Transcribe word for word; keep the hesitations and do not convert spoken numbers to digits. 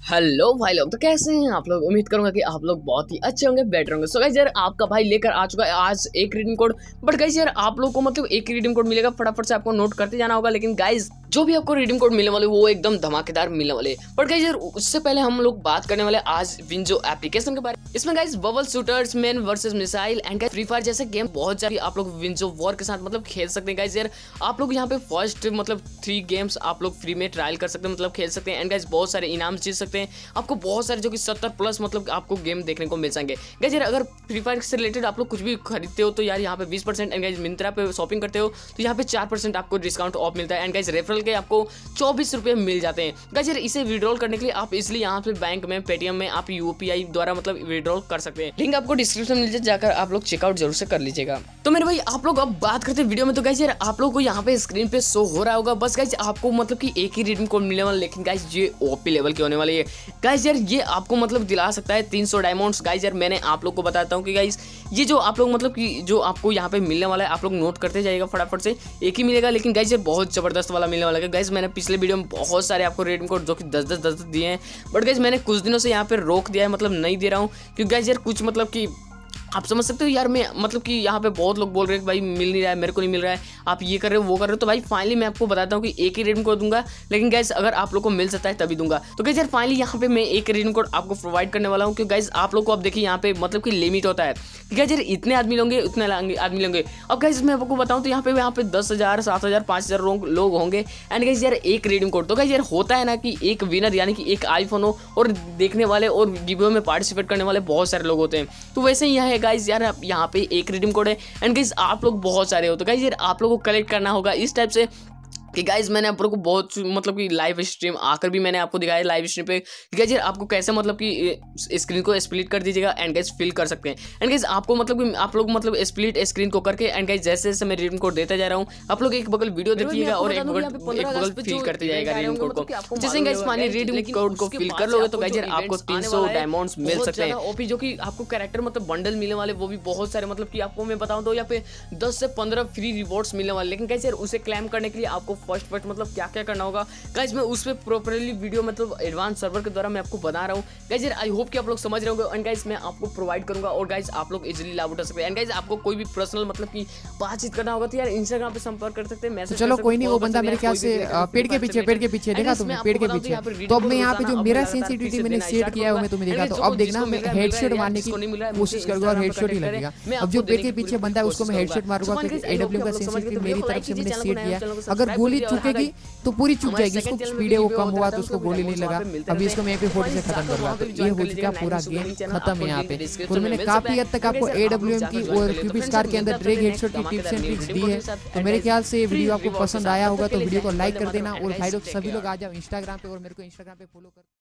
Hello भाई लोग, तो कैसे हैं आप लोग। उम्मीद करूंगा कि आप लोग बहुत ही अच्छे होंगे, बेटर होंगे। सो गाइस यार, आपका भाई लेकर आ चुका है आज एक रिडीम कोड। बट गाइस यार, आप लोग को मतलब एक रिडीम कोड मिलेगा, फटाफट से आपको नोट करते जाना होगा। लेकिन गाइस, जो भी आपको रिडीम कोड मिलने वाले वो एकदम धमाकेदार मिलने वाले। बट गाइस यार, उससे पहले हम लोग बात करने वाले आज विंजो एप्लीकेशन के बारे में। इसमें guys bubble shooters, man versus missile and Free Fire जैसे गेम बहुत सारी आप लोग विंजो वॉर के साथ मतलब खेल सकते हैं। गाइस यार, आप लोग यहाँ पे फर्स्ट मतलब थ्री गेम्स आप लोग फ्री में ट्रायल कर सकते हैं, मतलब खेल सकते हैं। एंड गाइस, बहुत सारे इनाम जीत सकते हैं। आपको बहुत सारे जो कि सत्तर प्लस मतलब आपको गेम देखने को मिल जाएंगे। गाइस यार, अगर फ्री फायर से रिलेटेड आप लोग कुछ भी खरीदते हो तो यार यहाँ पे बीस परसेंट, एंड गाइस मिंत्रा पे शॉपिंग करते हो तो यहाँ पे चार परसेंट आपको डिस्काउंट ऑफ मिलता है। एंड गाइस, रेफरल के आपको चौबीस रुपये मिल जाते हैं। गाइस यार, इसे विड्रॉल करने के लिए आप इसलिए यहाँ पे बैंक में, पेटीएम में आप यूपीआई द्वारा मतलब विड्रॉल कर सकते हैं। लिंक आपको डिस्क्रिप्शन में जाकर आप लोग चेकआउट जरूर से कर लीजिएगा। तो मेरे भाई, आप लोग अब बात करते हैं वीडियो में। तो गाइस यार, आप लोग को यहाँ पे स्क्रीन पे शो हो रहा होगा। बस गाइस, आपको मतलब कि एक ही रिडीम कोड मिलने वाला, लेकिन गाइस ये ओपी लेवल के होने वाले है। गाइस यार, ये आपको मतलब दिला सकता है तीन सौ डायमंड्स। गाइस यार, मैंने आप लोग को बताता हूँ कि गाइस ये जो आप लोग मतलब कि जो आपको यहाँ पे मिलने वाला है, आप लोग नोट करते जाइएगा फटाफट से। एक ही मिलेगा, लेकिन गाइस ये बहुत जबरदस्त वाला मिलने वाला है। गाइस, मैंने पिछले वीडियो में बहुत सारे आपको रिडीम कोड जो कि दस दस दस दिए हैं, बट गाइस मैंने कुछ दिनों से यहाँ पे रोक दिया है, मतलब नहीं दे रहा हूँ। क्योंकि गाइस यार, कुछ मतलब कि आप समझ सकते हो यार, मैं मतलब कि यहाँ पे बहुत लोग बोल रहे हैं कि भाई मिल नहीं रहा है, मेरे को नहीं मिल रहा है, आप ये कर रहे हो वो कर रहे हो। तो भाई फाइनली मैं आपको बताता हूँ कि एक ही रिडीम कोड दूंगा, लेकिन गाइस अगर आप लोग को मिल सकता है तभी दूंगा। तो गाइस यार, फाइनली यहाँ पे मैं एक रिडीम कोड आपको प्रोवाइड करने वाला हूँ। क्योंकि गाइस आप लोग को अब देखिए यहाँ पे मतलब कि लिमिट होता है कि गाइस यार इतने आदमी लोगे, उतने आदमी लोगे। अब गाइस मैं आपको बताऊँ तो यहाँ पे यहाँ पे दस हज़ार सात हज़ार पाँच हज़ार लोग होंगे। एंड गाइस यार, एक रिडीम कोड तो गाइस यार होता है ना कि एक विनर यानी कि एक आईफोन हो और देखने वाले और गिव में पार्टिसिपेट करने वाले बहुत सारे लोग होते हैं। तो वैसे ही यहाँ है गाइस यार, यहाँ पे एक रिडीम कोड है। एंड गाइस, आप लोग बहुत सारे हो, तो गाइस यार आप लोगों को कलेक्ट करना होगा इस टाइप से कि गाइस मैंने आप लोगों को बहुत मतलब कि लाइव स्ट्रीम आकर भी मैंने आपको दिखाया लाइव स्ट्रीम पे। गाइस यार, आपको कैसे मतलब कि स्क्रीन को स्प्लिट कर दीजिएगा एंड गाइस फिल कर सकते हैं। एंड गाइस, आपको मतलब कि आप लोग मतलब स्प्लिट स्क्रीन को करके एंड गाइस जैसे जैसे मैं रिडीम कोड देता जा रहा हूँ, आप लोग एक बगल वीडियो देखिएगा और एक बगल एक बगल फिल करते जाएगा रिडीम कोड को। जैसे गाइस फाइनली रिडीम कोड को फिल कर लोगे तो गाइस यार आपको तीन सौ डायमंड्स मिल सकते हैं। ओपी जो कि आपको कैरेक्टर मतलब बंडल मिलने वाले, वो भी बहुत सारे मतलब कि आपको मैं बताऊँ तो यहाँ पे दस से पंद्रह फ्री रिवॉर्ड्स मिलने वाले। लेकिन गाइस यार, उसे क्लेम करने के लिए आपको फर्स्ट फर्स्ट मतलब क्या क्या करना होगा गाइस, मैं उस पे प्रॉपर्ली वीडियो मतलब एडवांस सर्वर के द्वारा मैं आपको बता रहा हूँ। गाइस यार, आई होप कि आप लोग समझ रहे होंगे। एंड गाइस, मैं आपको प्रोवाइड करूंगा और गाइस आप लोग इजीली लाभ उठा सकते हैं। एंड गाइस, आपको कोई भी पर्सनल मतलब कि बातचीत करना होगा तो यार इंस्टाग्राम पे संपर्क कर सकते हैं, मैसेज। चलो कोई नहीं, वो बंदा मेरे ख्याल से पेड़ के पीछे पेड़ के पीछे देखा तुमने, पेड़ के पीछे। तो अब मैं यहाँ पे जो मेरा सेंसिटिविटी मैंने सेट किया है वो मैं तुम्हें देखा। तो अब देखना, मैं हेडशॉट मारने की कोशिश करूंगा और हेडशॉट ही लगेगा। अब जो पेड़ के पीछे बंदा है उसको मैं हेडशॉट मारूंगा, क्योंकि एडब्ल्यू का सेंसिटिविटी मेरी तरफ से मैंने सेट किया। अगर गोली चुकेगी तो पूरी चुक जाएगी, इसको स्पीड है वो कम हुआ तो उसको गोली नहीं लगा। अभी इसको मैं पे फोर्टी से खत्म करूंगा। तो ये हो चुका पूरा गेम खत्म है यहाँ पे। तो मैंने काफी हद तक आपको एडब्ल्यूएम की और क्यूबी स्टार के अंदर ड्रैग हेडशॉट की टिप्स एंड ट्रिक्स दी है। तो मेरे ख्याल से ये वीडियो आपको पसंद आया होगा तो वीडियो को लाइक कर देना। और भाई लोग सभी लोग आ जाओ इंस्टाग्राम पे और मेरे को इंस्टाग्राम पे फॉलो कर